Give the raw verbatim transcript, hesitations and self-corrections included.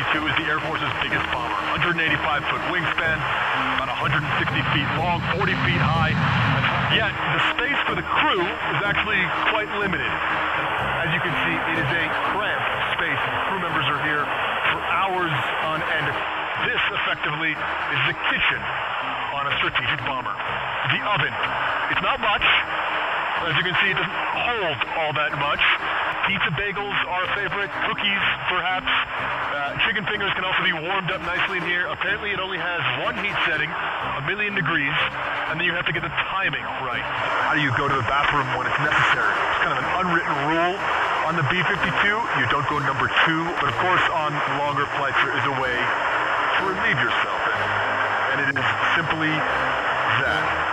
fifty-two is the Air Force's biggest bomber. one hundred eighty-five foot wingspan, about one hundred sixty feet long, forty feet high. Yet, the space for the crew is actually quite limited. As you can see, it is a cramped space. Crew members are here for hours on end. This, effectively, is the kitchen on a strategic bomber. The oven. It's not much. As you can see, it doesn't hold all that much. Pizza bagels are a favorite. Cookies, perhaps. Uh, chicken fingers can also be warmed up nicely in here. Apparently, it only has one heat setting, a million degrees, and then you have to get the timing right. How do you go to the bathroom when it's necessary? It's kind of an unwritten rule. On the B fifty-two, you don't go number two, but of course, on longer flights, there is a way to relieve yourself, and it is simply that.